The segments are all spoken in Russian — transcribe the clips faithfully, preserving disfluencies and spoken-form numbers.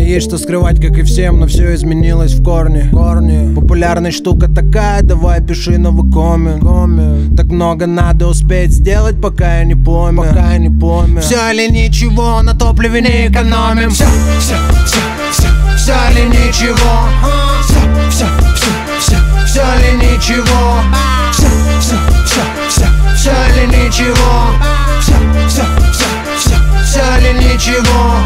Мне есть что скрывать, как и всем, но все изменилось в корне, корне. Популярная штука такая, давай пиши новый коммент, коммент. Так много надо успеть сделать, пока я не помер, пока я не помер. Все или ничего, на топливе не экономим. Все, все, все, все, все или ничего. Все, все, все, все, все или ничего. Все, все, все, все, все или ничего. Все, все, все, все, все или ничего.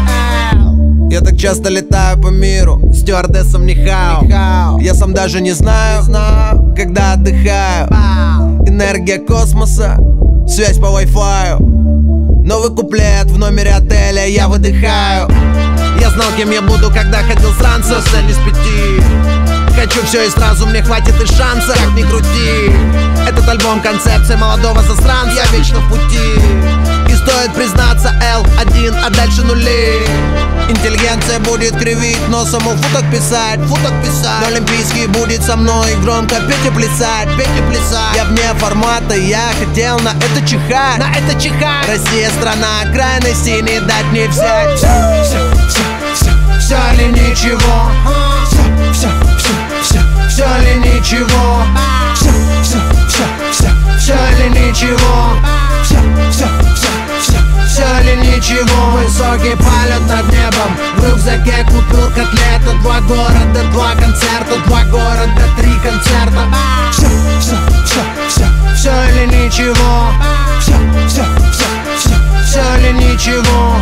Я так часто летаю по миру, стюардессом не хау. Я сам даже не знаю, когда отдыхаю. Энергия космоса, связь по вай-фаю. Новый куплет в номере отеля, я выдыхаю. Я знал, кем я буду, когда ходил с ранца, сцене с пяти. Хочу все и сразу, мне хватит и шанса, как ни крути. Этот альбом концепция молодого засранца, я вечно в пути. И стоит признаться, эл один, а дальше нули. Интеллигенция будет кривить носом, у футок писать, футок писать. Но Олимпийский будет со мной громко петь и плясать, петь и плясать. Я вне формата, я хотел на это чихать, на это чихать. Россия страна крайностей, не дать не взять. Все, все, все, все, все или ничего. Все, все, все, все, все или ничего. Все, все, все, все, все или ничего. Все, все, все, все, все или ничего. Высокий полет над небом, в рюкзаке купил котлету. Два города, два концерта, два города, три концерта. Все, все, все, все, все или ничего. Все, все, все, все, все или ничего.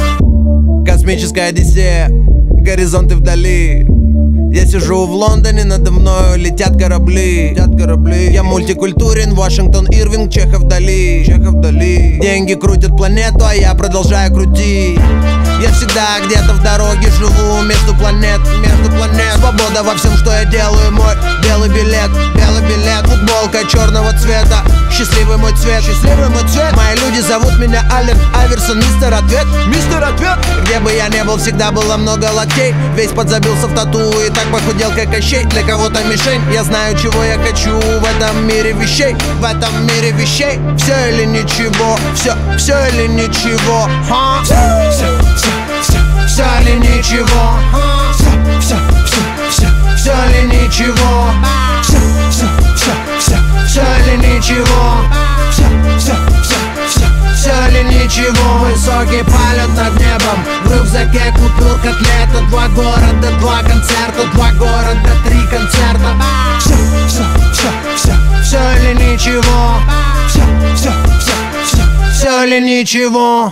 Космическая одиссея, горизонты вдали. Я сижу в Лондоне, надо мною летят корабли, летят корабли. Я мультикультурен, Вашингтон, Ирвинг, Чехов вдали, Чехов вдали. Деньги крутят планету, а я продолжаю крутить. Я всегда где-то в дороге живу, между планет, между планет. Свобода во всем, что я делаю, мой белый билет, белый билет. Футболка черного цвета, счастливый мой цвет, счастливый мой цвет. Мои люди зовут меня Аллен Айверсон, мистер Ответ, мистер Ответ. Где бы я не был, всегда было много локтей. Весь подзабился в тату и так похудел, как Кощей. Для кого-то мишень, я знаю, чего я хочу в этом мире вещей, в этом мире вещей. Все или ничего, все, все или ничего. Ха? Все, все, все, все, все или ничего. Все, все, все, все, все или ничего. Все, все, все, все, все или ничего. Все, все, все, все, все или ничего. Высокий полет над небом, в рюкзаке купил котлету. Два города, два концерта, два города, три концерта. Все, все, все, все, все или ничего. Все, все, все, все, все или ничего.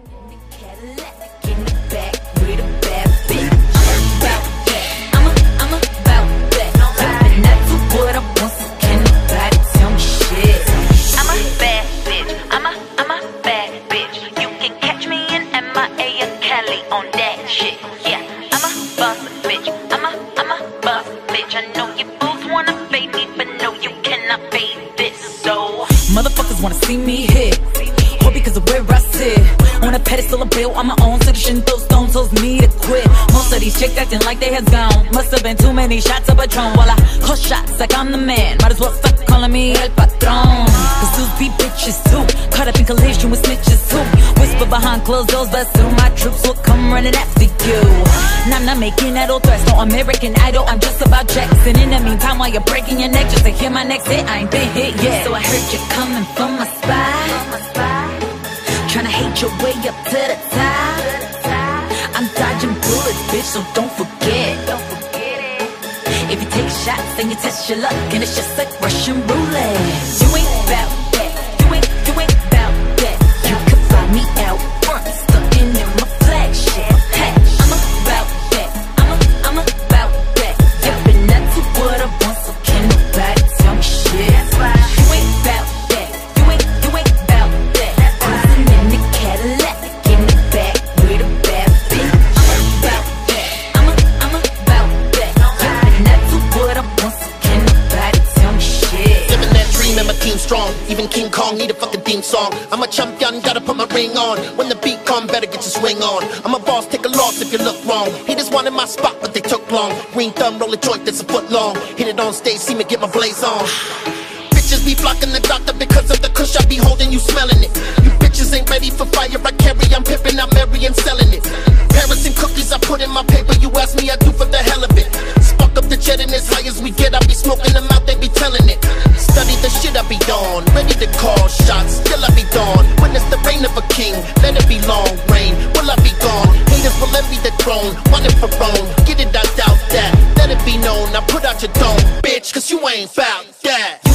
On that shit, yeah, I'm a boss bitch, I'm a, I'm a boss bitch. I know you both wanna fade me, but no, you cannot fade this, so motherfuckers wanna see me hit, all because of where I sit. On a pedestal, I built on my own, so the shit those stones tells me to quit. Most of these chicks acting like they heads gone. Must have been too many shots of Patron while I call shots like I'm the man. Might as well stop calling me El Patron. Cause dudes be bitches too, caught up in collision with snitches too. Whisper behind closed doors, but soon my troops will come running after you. And I'm not making idle threats, no American Idol, I'm just about checks. And in the meantime, while you're breaking your neck just to hear my next hit, I ain't been hit yet. So I heard you coming from my spot, tryna hate your way up to the top. I'm dodging bullets, bitch, so don't forget. If you take shots, then you test your luck, and it's just like Russian roulette. You ain't bout that, you ain't, you ain't bout that. You can find me out front, stunting in my flagship hatch. I'm about that, I'm a, I'm about that. You've been up to what I want, so can't nobody tell me shit. You ain't bout that, you ain't, you ain't bout that. Cruising in the Cadillac, in the back with a bad bitch. I'm about that, I'm a, I'm about that. You've been up to what I want, so can't nobody tell me shit. Living that dream and my team strong. Even King Kong need a fucking theme song. I'm a champion, gotta put my ring on. When the beat come, better get your swing on. I'm a boss, take a loss if you look wrong. He just wanted my spot, but they took long. Green thumb, roll a joint that's a foot long. Hit it on stage, see me get my blaze on. Bitches be blocking the doctor because of the kush I be holding, you smelling it. You bitches ain't ready for fire, I carry, I'm pimping, I'm Mary and selling it. Parents and cookies I put in my paper, you Trust me, I do for the hell of it. Spark up the jet and as high as we get, I be smoking them out, they be telling it. Study the shit I be on, ready to call shots, still I be gone. When it's the reign of a king, let it be long reign, will I be gone? Haters will envy the throne, want it for own. Get it, I doubt that, let it be known. Now put out your dome, bitch, cause you ain't found that.